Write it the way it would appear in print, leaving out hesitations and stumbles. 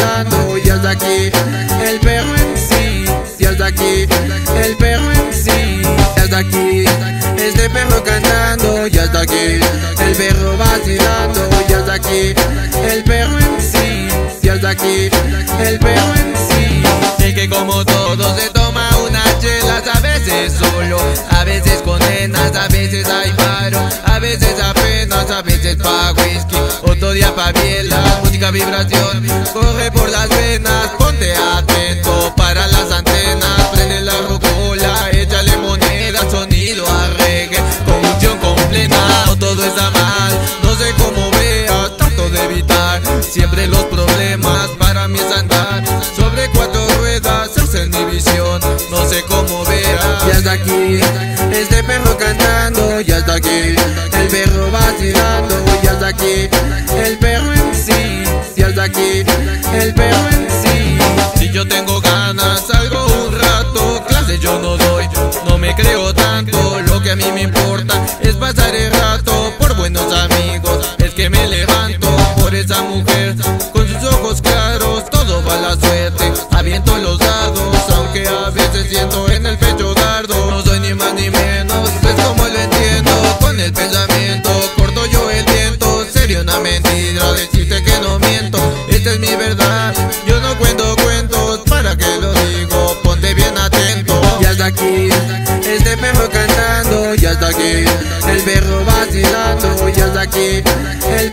vacilando, y hasta aquí el perro en sí, y hasta aquí el perro en sí, y hasta aquí este perro cantando, y hasta aquí el perro vacilando, y hasta aquí el perro en sí, y hasta aquí el perro en sí. El que como todo se toma unas chelas, a veces solo, a veces con nenas, a veces hay paro, a veces apenas, a veces pa' whisky, otro día pa' biela. Música vibración corre por las venas, ponte atento para las antenas, prende la rocola, échale moneda, sonido a reggae, conjunción completa. No todo está mal, no sé cómo veas, trato de evitar siempre los problemas. Para mí es andar sobre cuatro ruedas, esa es mi visión, no sé cómo veas. Y hasta aquí este perro cantando, y hasta aquí el perro vacilando, y hasta aquí el perro en sí, y hasta aquí el perro en sí. Si yo tengo ganas salgo un rato, clases yo no doy, no me creo tanto. Lo que a mí me importa es pasar el rato por buenos amigos, es que me levanto por esa mujer con sus ojos claros, todo va a la suerte, aviento los dados, aunque a veces siento en el pecho dardo. No soy ni más ni menos, pues como lo entiendo, con el pensamiento corto yo el viento. Sería una mentira decirte que no miento, esta es mi verdad, yo no cuento cuentos, para que lo digo, ponte bien atento. Y hasta aquí este perro cantando, y hasta aquí el perro vacilando, y hasta aquí el